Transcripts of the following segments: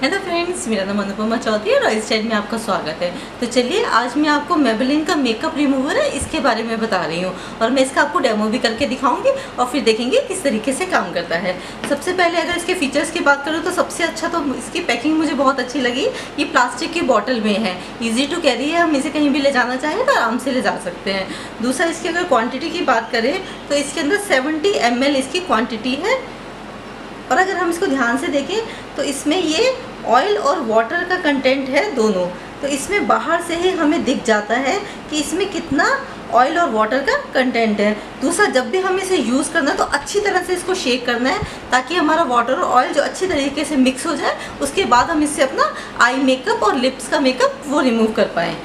Hello friends, मेरा नाम अनुपमा चौधरी है और इस चैनल में आपका स्वागत है। तो चलिए आज मैं आपको मेबेलिन का मेकअप रिमूवर है इसके बारे में बता रही हूँ और मैं इसका आपको डेमो भी करके दिखाऊंगी और फिर देखेंगे किस तरीके से काम करता है। सबसे पहले अगर इसके फीचर्स की बात करूँ तो सबसे अच्छा तो इसकी पैकिंग मुझे बहुत अच्छी लगी। ये प्लास्टिक की बॉटल में है, ईजी टू कैरी है, हम इसे कहीं भी ले जाना चाहें तो आराम से ले जा सकते हैं। दूसरा, इसकी अगर क्वान्टिटी की बात करें तो इसके अंदर 70 ml इसकी क्वान्टिटी है और अगर हम इसको ध्यान से देखें तो इसमें ये ऑयल और वाटर का कंटेंट है दोनों। तो इसमें बाहर से ही हमें दिख जाता है कि इसमें कितना ऑयल और वाटर का कंटेंट है। दूसरा, जब भी हम इसे यूज़ करना है तो अच्छी तरह से इसको शेक करना है ताकि हमारा वाटर और ऑयल जो अच्छी तरीके से मिक्स हो जाए। उसके बाद हम इससे अपना आई मेकअप और लिप्स का मेकअप वो रिमूव कर पाएँ।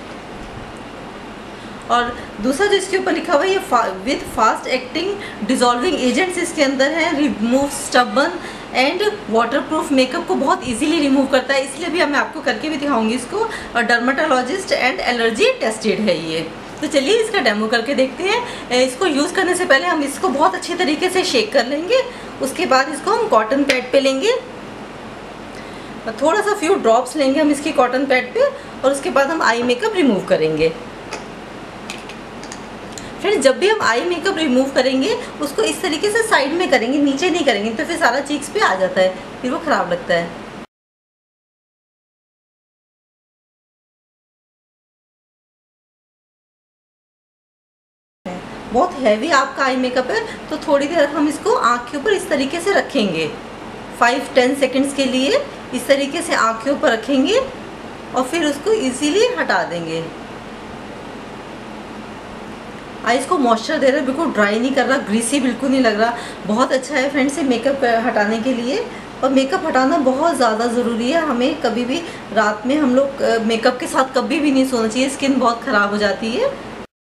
और दूसरा जो इसके ऊपर लिखा हुआ है, ये with fast acting dissolving agents इसके अंदर है, remove stubborn and waterproof makeup को बहुत इजीली रिमूव करता है। इसलिए भी मैं आपको करके भी दिखाऊंगी इसको। और डर्माटोलॉजिस्ट एंड एलर्जी टेस्टेड है ये। तो चलिए इसका डेमो करके देखते हैं। इसको यूज़ करने से पहले हम इसको बहुत अच्छी तरीके से शेक कर लेंगे। उसके बाद इसको हम कॉटन पैड पे लेंगे, थोड़ा सा फ्यू ड्रॉप्स लेंगे हम इसकी कॉटन पैड पे और उसके बाद हम आई मेकअप रिमूव करेंगे। फ्रेंड्स, जब भी हम आई मेकअप रिमूव करेंगे उसको इस तरीके से साइड में करेंगे, नीचे नहीं करेंगे तो फिर सारा चीक्स पे आ जाता है, फिर वो ख़राब लगता है। बहुत हैवी आपका आई मेकअप है तो थोड़ी देर हम इसको आँख के ऊपर इस तरीके से रखेंगे, 5-10 सेकेंड्स के लिए इस तरीके से आँख के ऊपर रखेंगे और फिर उसको इजीली हटा देंगे। आईज को मॉइस्चर दे रहा है, बिल्कुल ड्राई नहीं कर रहा, ग्रीसी बिल्कुल नहीं लग रहा। बहुत अच्छा है फ्रेंड्स ये मेकअप हटाने के लिए। और मेकअप हटाना बहुत ज़्यादा ज़रूरी है। हमें कभी भी रात में हम लोग मेकअप के साथ कभी भी नहीं सोना चाहिए, स्किन बहुत ख़राब हो जाती है।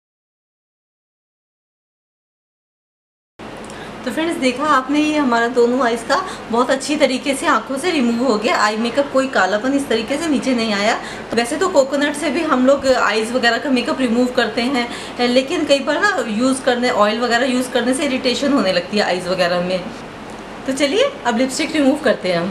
तो फ्रेंड्स, देखा आपने, ये हमारा दोनों आइज़ का बहुत अच्छी तरीके से आंखों से रिमूव हो गया। आई मेकअप कोई कालापन इस तरीके से नीचे नहीं आया। तो वैसे तो कोकोनट से भी हम लोग आइज़ वगैरह का मेकअप रिमूव करते हैं, लेकिन कई बार ना यूज़ करने ऑयल वगैरह यूज़ करने से इरिटेशन होने लगती है आइज़ वगैरह में। तो चलिए अब लिपस्टिक रिमूव करते हैं हम।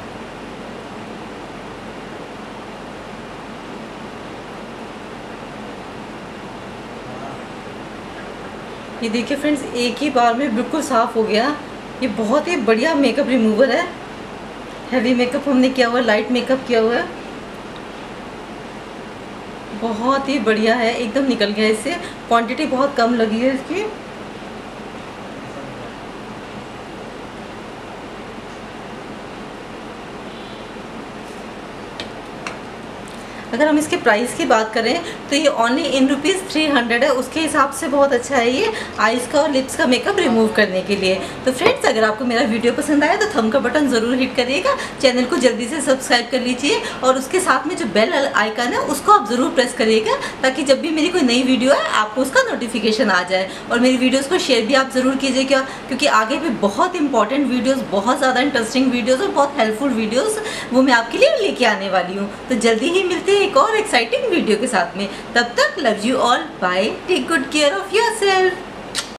ये देखिए फ्रेंड्स, एक ही बार में बिल्कुल साफ़ हो गया। ये बहुत ही बढ़िया मेकअप रिमूवर है। हैवी मेकअप हमने किया हुआ है, लाइट मेकअप किया हुआ है, बहुत ही बढ़िया है, एकदम निकल गया इससे। क्वांटिटी बहुत कम लगी है इसकी। अगर हम इसके प्राइस की बात करें तो ये ओनली इन ₹300 है। उसके हिसाब से बहुत अच्छा है ये आइज़ का और लिप्स का मेकअप रिमूव करने के लिए। तो फ्रेंड्स, अगर आपको मेरा वीडियो पसंद आया तो थंब का बटन ज़रूर हिट करिएगा, चैनल को जल्दी से सब्सक्राइब कर लीजिए और उसके साथ में जो बेल आइकन है उसको आप ज़रूर प्रेस करिएगा ताकि जब भी मेरी कोई नई वीडियो है आपको उसका नोटिफिकेशन आ जाए। और मेरी वीडियोज़ को शेयर भी आप ज़रूर कीजिएगा क्योंकि आगे भी बहुत इंपॉर्टेंट वीडियोज़, बहुत ज़्यादा इंटरेस्टिंग वीडियोज़ और बहुत हेल्पफुल वीडियोज़ वो मैं आपके लिए लेके आने वाली हूँ। तो जल्दी ही मिलते हैं एक और एक्साइटिंग वीडियो के साथ में। तब तक love you all, bye, take good care of yourself.